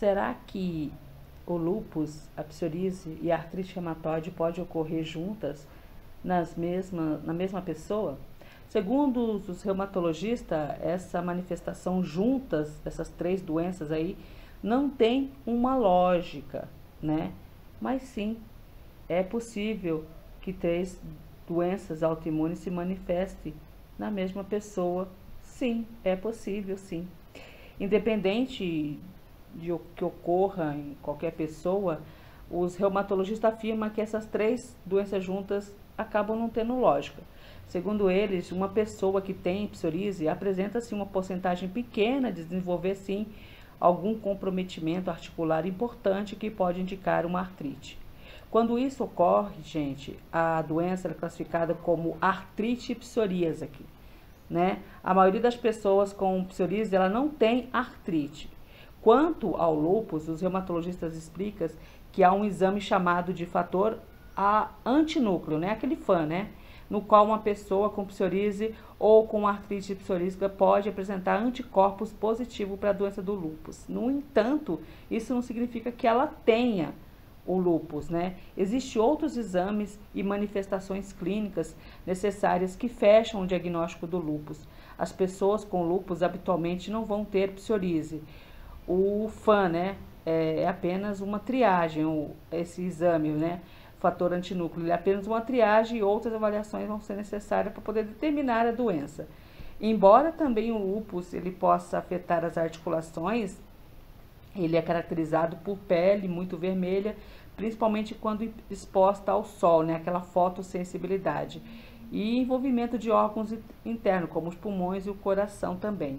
Será que o lúpus, a psoríase e a artrite reumatoide pode ocorrer juntas na mesma pessoa? Segundo os reumatologistas, essa manifestação juntas, essas três doenças aí, não tem uma lógica, né? Mas sim, é possível que três doenças autoimunes se manifestem na mesma pessoa. Sim, é possível, sim. Independente de o que ocorra em qualquer pessoa, os reumatologistas afirmam que essas três doenças juntas acabam não tendo lógica. Segundo eles, uma pessoa que tem psoríase apresenta sim uma porcentagem pequena de desenvolver sim algum comprometimento articular importante que pode indicar uma artrite. Quando isso ocorre, gente, a doença é classificada como artrite psoríaca, né? A maioria das pessoas com psoríase, ela não tem artrite. Quanto ao lúpus, os reumatologistas explicam que há um exame chamado de fator antinúcleo, né? Aquele FAN, né? No qual uma pessoa com psoríase ou com artrite psoríaca pode apresentar anticorpos positivos para a doença do lúpus. No entanto, isso não significa que ela tenha o lúpus, né? Existem outros exames e manifestações clínicas necessárias que fecham o diagnóstico do lúpus. As pessoas com lúpus habitualmente não vão ter psoríase. O FAN, né, é apenas uma triagem, esse exame, né, fator antinúcleo, ele é apenas uma triagem e outras avaliações vão ser necessárias para poder determinar a doença. Embora também o lúpus ele possa afetar as articulações, ele é caracterizado por pele muito vermelha, principalmente quando exposta ao sol, né, aquela fotossensibilidade, e envolvimento de órgãos internos, como os pulmões e o coração também.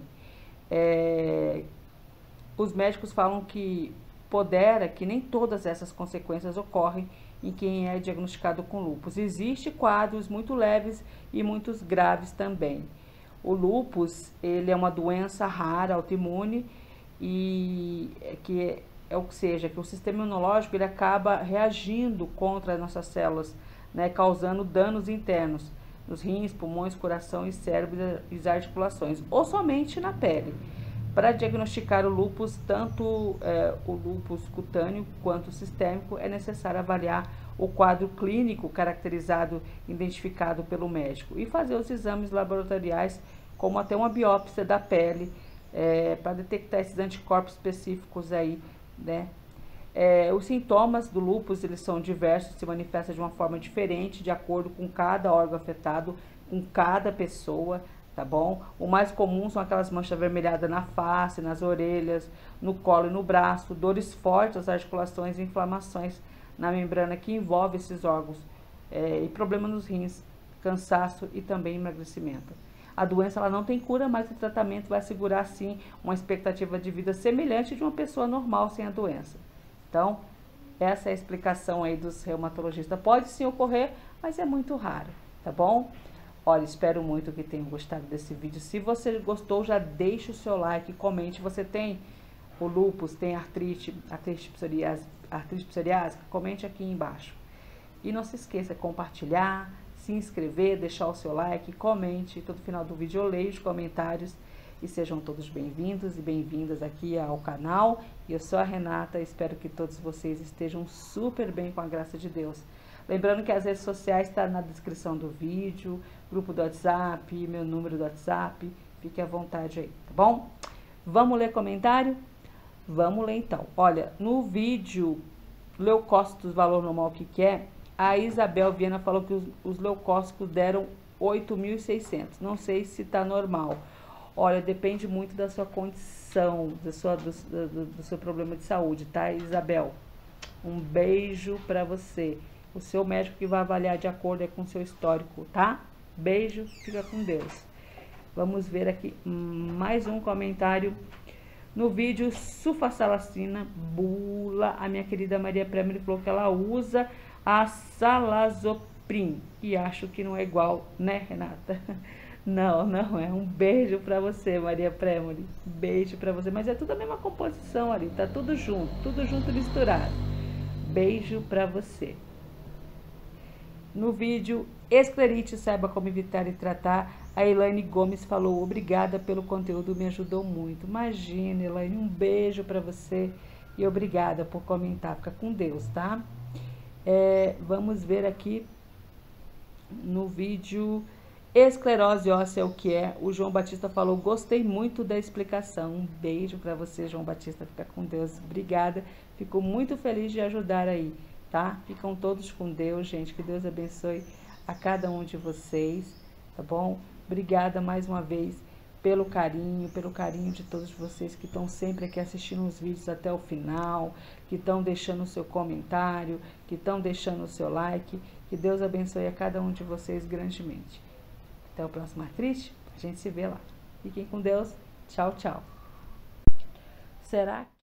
Os médicos falam que pondera que nem todas essas consequências ocorrem em quem é diagnosticado com lúpus. Existem quadros muito leves e muitos graves também. O lúpus, ele é uma doença rara, autoimune, e ou seja, que o sistema imunológico ele acaba reagindo contra as nossas células, né, causando danos internos nos rins, pulmões, coração e cérebro e as articulações, ou somente na pele. Para diagnosticar o lúpus, tanto o lúpus cutâneo quanto o sistêmico, é necessário avaliar o quadro clínico caracterizado, identificado pelo médico, e fazer os exames laboratoriais, como até uma biópsia da pele, para detectar esses anticorpos específicos aí, né? Os sintomas do lúpus, eles são diversos, se manifestam de uma forma diferente, de acordo com cada órgão afetado, com cada pessoa, tá bom? O mais comum são aquelas manchas avermelhadas na face, nas orelhas, no colo e no braço, dores fortes nas articulações e inflamações na membrana que envolve esses órgãos, e problema nos rins, cansaço e também emagrecimento. A doença ela não tem cura, mas o tratamento vai assegurar sim uma expectativa de vida semelhante de uma pessoa normal sem a doença. Então, essa é a explicação aí dos reumatologistas. Pode sim ocorrer, mas é muito raro, tá bom? Olha, espero muito que tenham gostado desse vídeo. Se você gostou, já deixa o seu like, comente. Você tem o lúpus, tem artrite psoriásica? Comente aqui embaixo. E não se esqueça de compartilhar, se inscrever, deixar o seu like, comente. Todo final do vídeo eu leio os comentários. E sejam todos bem-vindos e bem-vindas aqui ao canal. Eu sou a Renata, espero que todos vocês estejam super bem com a graça de Deus. Lembrando que as redes sociais estão na descrição do vídeo, grupo do WhatsApp, meu número do WhatsApp, fique à vontade aí, tá bom? Vamos ler comentário? Vamos ler então. Olha, no vídeo leucócitos, valor normal, o que é? A Isabel Viana falou que os leucócitos deram 8.600, não sei se está normal. Olha, depende muito da sua condição, do seu problema de saúde, tá, Isabel? Um beijo pra você. O seu médico que vai avaliar de acordo com o seu histórico, tá? Beijo, fica com Deus. Vamos ver aqui mais um comentário. No vídeo sulfasalacina, bula, a minha querida Maria Prêmio falou que ela usa a Salazoprim. E acho que não é igual, né, Renata? Não, não é. Um beijo pra você, Maria Prêmoli. Beijo pra você. Mas é tudo a mesma composição ali, tá tudo junto misturado. Beijo pra você. No vídeo esclerite, saiba como evitar e tratar, a Elaine Gomes falou, obrigada pelo conteúdo, me ajudou muito. Imagina, Elaine, um beijo pra você. E obrigada por comentar. Fica com Deus, tá? Vamos ver aqui no vídeo esclerose óssea é o que é. O João Batista falou, gostei muito da explicação. Um beijo para você, João Batista. Fica com Deus. Obrigada. Fico muito feliz de ajudar aí, tá? Ficam todos com Deus, gente. Que Deus abençoe a cada um de vocês, tá bom? Obrigada mais uma vez pelo carinho de todos vocês que estão sempre aqui assistindo os vídeos até o final, que estão deixando o seu comentário, que estão deixando o seu like. Que Deus abençoe a cada um de vocês grandemente. Até o próximo Artrite, a gente se vê lá. Fiquem com Deus. Tchau, tchau. Será